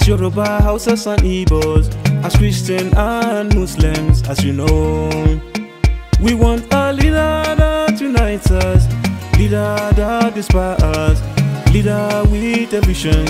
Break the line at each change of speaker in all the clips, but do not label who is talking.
Yoruba, Hausas and Igbos, as Christian and Muslims, as you know. We want a leader that unites us, leader that inspires us, leader with a vision.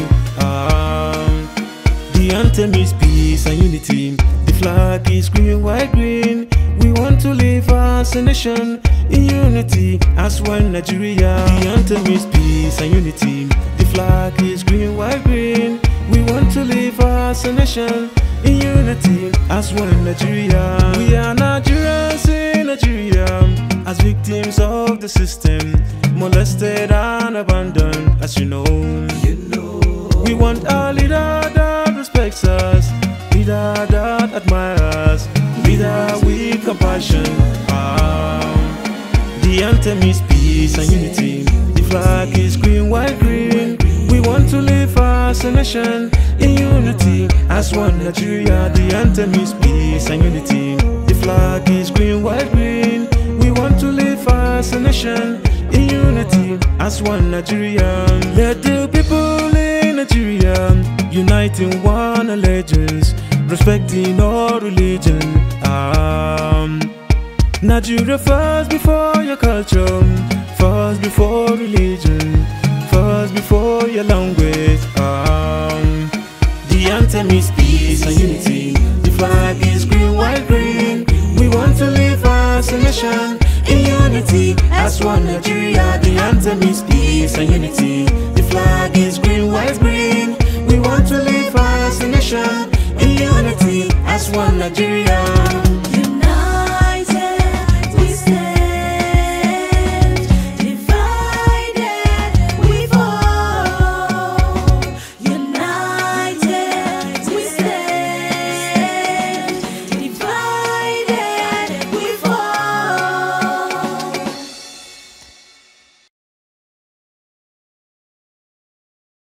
The anthem is peace and unity. The flag is green, white, green. We want to live as a nation in unity as one Nigeria. The anthem is peace and unity. The flag is green, white, green. We want to live as a nation in unity as one Nigeria. We are Nigerians in Nigeria, as victims of the system, molested and abandoned, as you know. We want a leader that respects us, leader that admires, leader with compassion. The anthem is peace and unity. The flag is green, white, green. We want to live as a nation in unity as one Nigeria. The anthem is peace and unity. The flag is green, white, green. We want to live as a nation in unity as one Nigeria. Let the people in Nigeria unite in one allegiance, respecting all religion. Nigeria first before your culture, first before religion, first before your language. The anthem is peace and unity. The flag is green, white, green. We want to live as a nation in unity as one Nigeria. The anthem is peace and unity. The flag is green, white, green. We want to live as a nation in unity as one Nigeria.